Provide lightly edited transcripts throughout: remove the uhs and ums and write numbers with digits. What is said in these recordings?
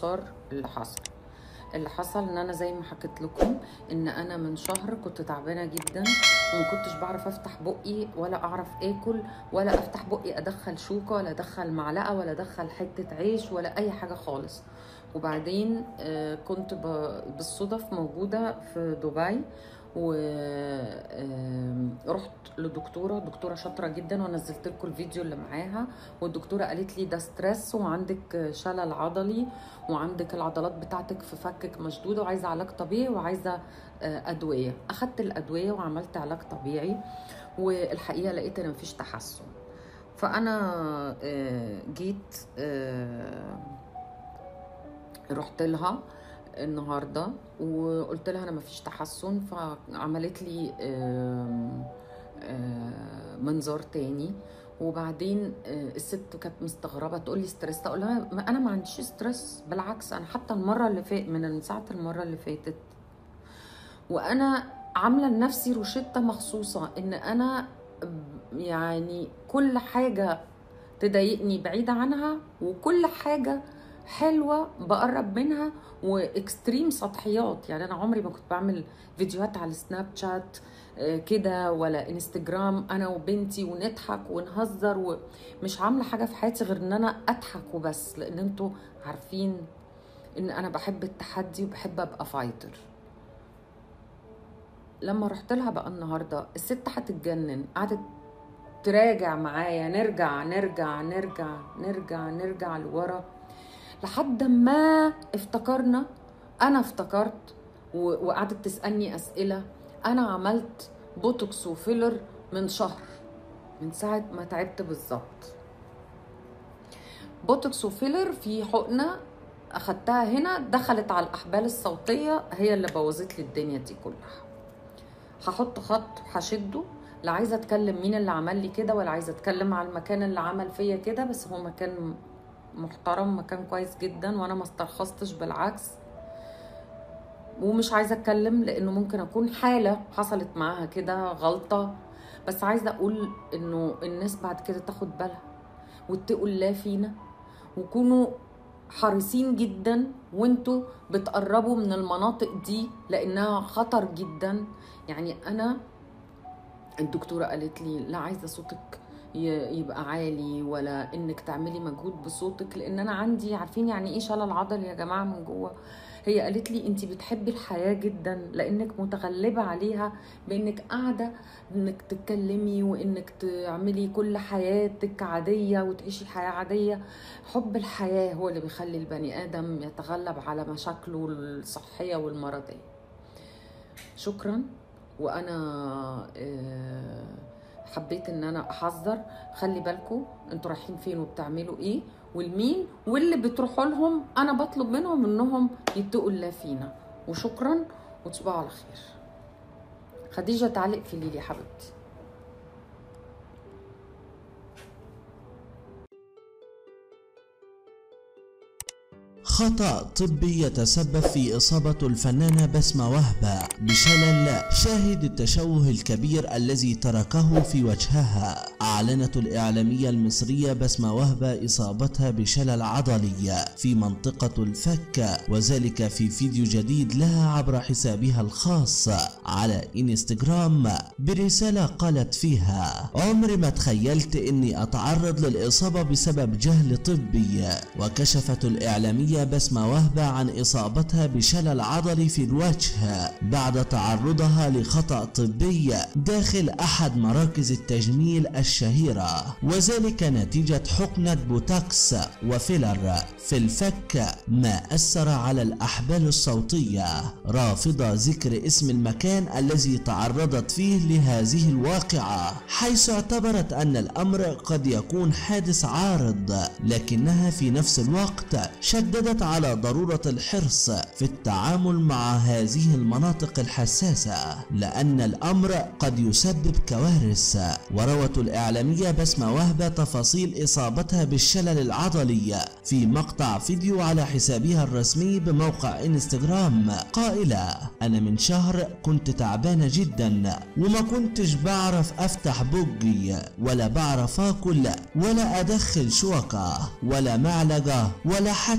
باختصار اللي حصل ان انا زي ما حكيت لكم ان انا من شهر كنت تعبانه جدا، وما كنتش بعرف افتح بقي ولا اعرف اكل ولا افتح بقي ادخل شوكه ولا ادخل معلقه ولا ادخل حته عيش ولا اي حاجه خالص. وبعدين كنت بالصدف موجوده في دبي، ورحت دكتوره شاطره جدا، ونزلت لكم الفيديو اللي معاها. والدكتوره قالت لي ده ستريس، وعندك شلل عضلي، وعندك العضلات بتاعتك في فكك مشدوده، وعايزه علاج طبيعي وعايزه ادويه. اخدت الادويه وعملت علاج طبيعي، والحقيقه لقيت ان مفيش تحسن. فانا جيت رحت لها النهارده وقلت لها انا مفيش تحسن، فعملت لي منظار تاني. وبعدين الست كانت مستغربه تقول لي ستريس، اقول لها انا ما عنديش ستريس، بالعكس انا حتى المره اللي فاتت من ساعه المره اللي فاتت وانا عامله لنفسي روشته مخصوصه ان انا يعني كل حاجه تضايقني بعيده عنها، وكل حاجه حلوه بقرب منها، واكستريم سطحيات. يعني انا عمري ما كنت بعمل فيديوهات على السناب شات كده ولا انستجرام انا وبنتي ونضحك ونهزر، ومش عامله حاجه في حياتي غير ان انا اضحك وبس، لان انتوا عارفين ان انا بحب التحدي وبحب ابقى فايتر. لما رحت لها بقى النهارده الست هتتجنن، قعدت تراجع معايا، نرجع نرجع نرجع نرجع نرجع لورا لحد ما افتكرنا. انا افتكرت وقعدت تسألني اسئلة. انا عملت بوتوكس وفيلر من شهر، من ساعة ما تعبت بالظبط. بوتوكس وفيلر في حقنة اخدتها هنا دخلت على الاحبال الصوتية، هي اللي بوظت لي الدنيا دي كلها. هحط خط هشده، لا عايزة اتكلم مين اللي عمل لي كده ولا عايزة اتكلم على المكان اللي عمل فيا كده، بس هو مكان محترم، مكان كويس جدا، وانا ما استرخصتش بالعكس. ومش عايزه اتكلم لانه ممكن اكون حاله حصلت معاها كده غلطه، بس عايزه اقول انه الناس بعد كده تاخد بالها واتقوا الله فينا، وكونوا حريصين جدا وانتوا بتقربوا من المناطق دي لانها خطر جدا. يعني انا الدكتوره قالت لي لا عايزه صوتك يبقى عالي ولا انك تعملي مجهود بصوتك، لان انا عندي، عارفين يعني ايه شلل عضلي يا جماعه من جوه. هي قالت لي انت بتحبي الحياه جدا لانك متغلبه عليها بانك قاعده انك تتكلمي وانك تعملي كل حياتك عاديه وتعيشي حياه عاديه. حب الحياه هو اللي بيخلي البني ادم يتغلب على مشاكله الصحيه والمرضيه. شكرا. وانا حبيت ان انا احذر، خلي بالكم انتوا رايحين فين وبتعملوا ايه والمين، واللي بتروحوا لهم انا بطلب منهم انهم يتقوا الله فينا. وشكرا وتصبحوا على خير. خديجه تعلق في ليلي حبيبتي. خطأ طبي يتسبب في إصابة الفنانة بسمة وهبة بشلل شاهد التشوه الكبير الذي تركه في وجهها. أعلنت الإعلامية المصرية بسمة وهبة إصابتها بشلل عضلي في منطقة الفك، وذلك في فيديو جديد لها عبر حسابها الخاص على انستجرام برسالة قالت فيها: عمري ما تخيلت إني أتعرض للإصابة بسبب جهل طبي. وكشفت الإعلامية بسمة وهبة عن إصابتها بشلل عضلي في الوجه بعد تعرضها لخطأ طبي داخل أحد مراكز التجميل الشهيرة، وذلك نتيجة حقنة بوتوكس وفيلر في الفك ما أثر على الأحبال الصوتية، رافضة ذكر اسم المكان الذي تعرضت فيه لهذه الواقعة، حيث اعتبرت أن الأمر قد يكون حادث عارض، لكنها في نفس الوقت شددت على ضرورة الحرص في التعامل مع هذه المناطق الحساسة لأن الأمر قد يسبب كوارث. وروت الإعلامية بسمة وهبة تفاصيل إصابتها بالشلل العضلي في مقطع فيديو على حسابها الرسمي بموقع انستجرام قائلة: أنا من شهر كنت تعبانة جدا وما كنتش بعرف أفتح بوجي ولا بعرف آكل ولا أدخل شوكة ولا معلقة ولا حتى عيش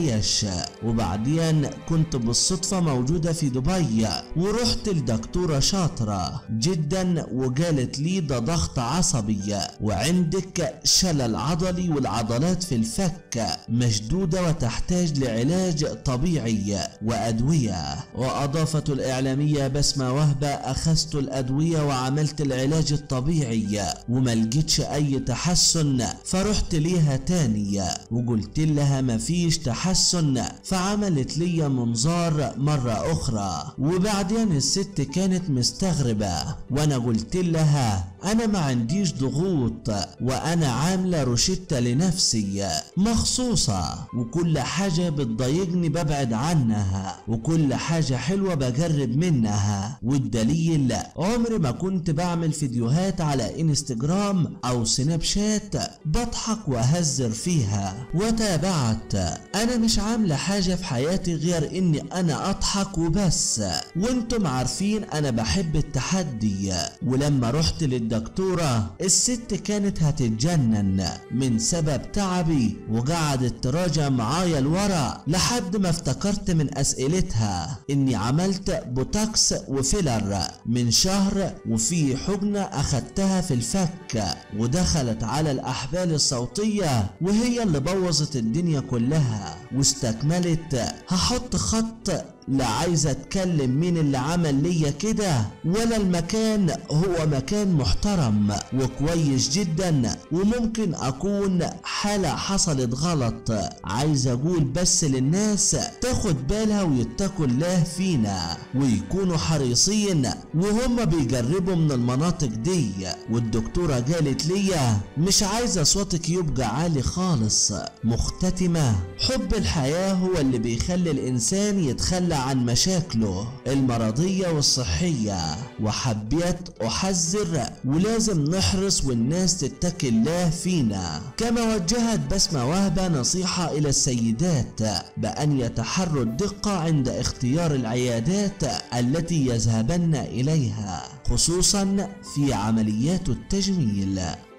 العيش. وبعدين كنت بالصدفة موجودة في دبي، ورحت لدكتورة شاطرة جدا وقالت لي ده ضغط عصبي وعندك شلل عضلي والعضلات في الفك مشدودة وتحتاج لعلاج طبيعي وأدوية. وأضافت الإعلامية بسمة وهبة أخذت الأدوية وعملت العلاج الطبيعي وما لقيتش أي تحسن، فرحت ليها تاني وقلت لها مفيش تحسن، فعملت لي منظار مرة أخرى. وبعدين الست كانت مستغربة وأنا قلت لها أنا ما عنديش ضغوط وأنا عاملة روشتة لنفسي مخصوصة، وكل حاجة بتضايقني ببعد عنها وكل حاجة حلوة بجرب منها، والدليل عمري ما كنت بعمل فيديوهات على انستجرام أو سناب شات بضحك وأهزر فيها. وتابعت أنا مش عاملة حاجة في حياتي غير إني أنا أضحك وبس، وانتم عارفين أنا بحب التحدي. ولما رحت للدكتورة الست كانت هتتجنن من سبب تعبي وقعدت تراجع معايا لورا لحد ما افتكرت من أسئلتها إني عملت بوتوكس وفيلر من شهر وفي حقنة أخدتها في الفك ودخلت على الأحبال الصوتية وهي اللي بوظت الدنيا كلها. واستكملت هحط خط لا عايزة اتكلم مين اللي عمل ليا كده ولا المكان، هو مكان محترم وكويس جدا وممكن اكون حالة حصلت غلط. عايز اقول بس للناس تاخد بالها ويتقوا الله فينا ويكونوا حريصين وهم بيجربوا من المناطق دي. والدكتورة قالت ليا مش عايزة صوتك يبقى عالي خالص. مختتمة حب الحياة هو اللي بيخلي الانسان يتخلى عن مشاكله المرضية والصحية، وحبيت أحذر ولازم نحرص والناس تتقي الله فينا. كما وجهت بسمة وهبة نصيحة إلى السيدات بأن يتحروا الدقة عند اختيار العيادات التي يذهبن إليها خصوصا في عمليات التجميل.